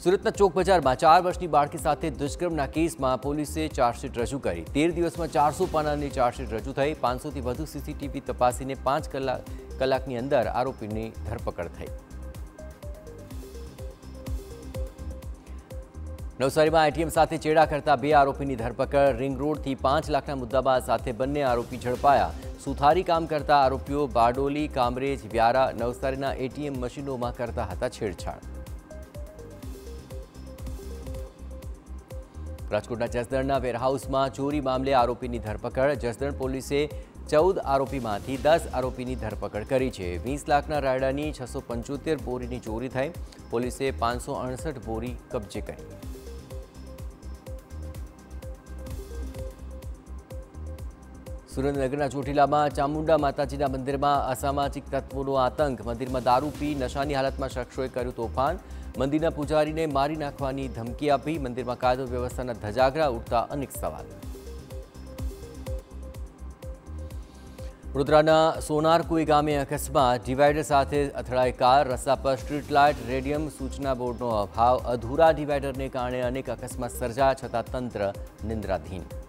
સુરતના ચોક બજારમાં 4 વર્ષની બાળકી સાથે દુષ્કર્મના કેસમાં પોલીસે ચાર્જશીટ રજૂ કરી। 13 દિવસમાં 400 પાનાની ચાર્જશીટ રજૂ થઈ। 500થી વધુ સીસીટીવી તપાસીને 5 કલાકની અંદર આરોપીની ધરપકડ થઈ। નવસારીમાં એટીએમ સાથે ચેડા કરતા 2 આરોપીની ધરપકડ। રિંગ રોડથી 5 લાખના મુદ્દામાલ સાથે બંને આરોપી ઝડપાયા। સુથારી કામ કરતા આરોપીઓ બારડોલી, કામરેજ, વ્યારા, નવસારીના એટીએમ મશીનોમાં કરતા હતા છેડછાડ। રાજકોટના જસદણના વેરહાઉસમાં ચોરી મામલે આરોપીની ધરપકડ। જસદણ પોલીસે 14 આરોપીમાંથી 10 આરોપીની ધરપકડ કરી છે। 20 લાખના રાયડાની 675 બોરીની ચોરી થઈ। પોલીસે 568 બોરી કબજે કરી। સુરેન્દ્રનગરના ચોટીલામાં ચામુંડા માતાજીના મંદિરમાં અસામાજિક તત્વોનો આતંક। મંદિરમાં દારૂ પી નશાની હાલતમાં શખ્સોએ કર્યું તોફાન। મંદિરના પૂજારીને મારી નાખવાની ધમકી આપી। મંદિરમાં કાયદો વ્યવસ્થાના ધજાગરા ઉઠતા અનેક સવાલ। વડોદરાના સોનારકુઈ ગામે અકસ્માત। ડિવાઈડર સાથે અથડાઈ કાર। રસ્તા પર સ્ટ્રીટ લાઇટ, રેડિયમ સૂચના બોર્ડનો અભાવ। અધૂરા ડિવાઈડરને કારણે અનેક અકસ્માત સર્જાયા, છતાં તંત્ર નિંદ્રાધીન।